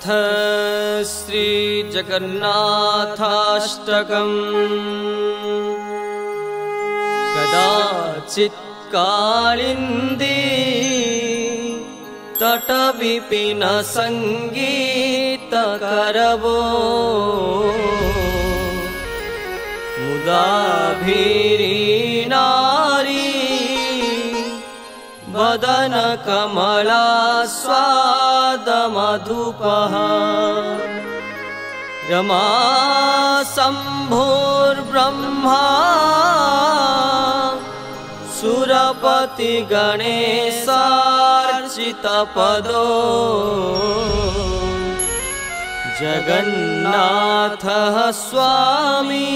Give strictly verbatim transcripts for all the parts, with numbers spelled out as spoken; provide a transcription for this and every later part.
अथ श्री जगन्नाथाष्टकम्। कदाचित् कालिंदी तटविपिन संगीत करवो मुदाभिरी नारी वदन कमला स्वाद मधुपः रमा शंभुर्ब्रह्मा सुरपति गणेशार्चित पदो जगन्नाथः स्वामी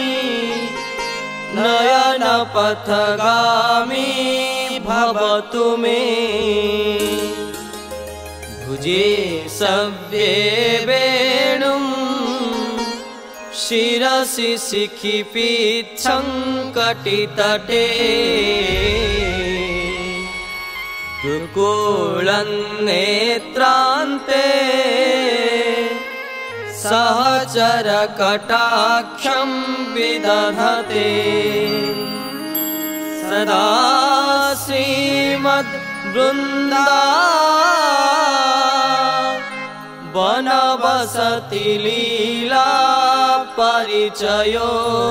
नयन पथगामी भवतु मे। भुजे सव्ये वेणुं शिरसि शिखिपीच्छं कटितटे दुर्गुलं नेत्रान्ते सहचर कटाक्षं विदधते सदा श्रीमद् वृन्दा वनवसति लीला परिचयो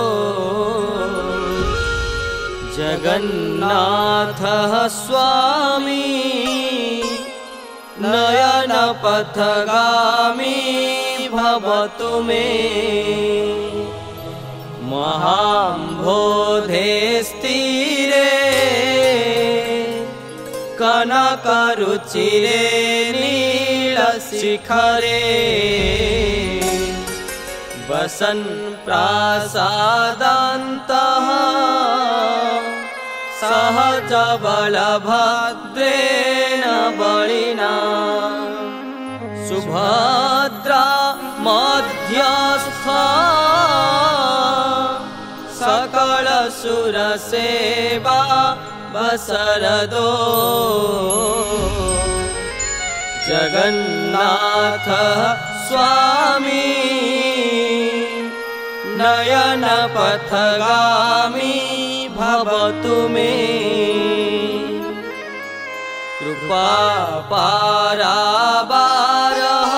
जगन्नाथः स्वामी नयन पथगामी भवतु मे। महाम्भोधे स्थिरे कनकरुचिरे नीलशिखरे वसन् प्रासादान्तः सहज बलभद्रेण बलिना सुभद्रा मध्यस्था सकल सुरसेवा बसरदो जगन्नाथः स्वामी नयन पथगामी भवतु मे। कृपा पारावारः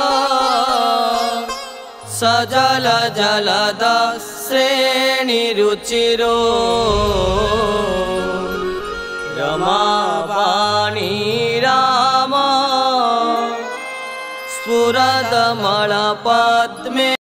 सजल जलद श्रेणिरुचिरो रमावाणी राम स्फुरदमलपद्मे।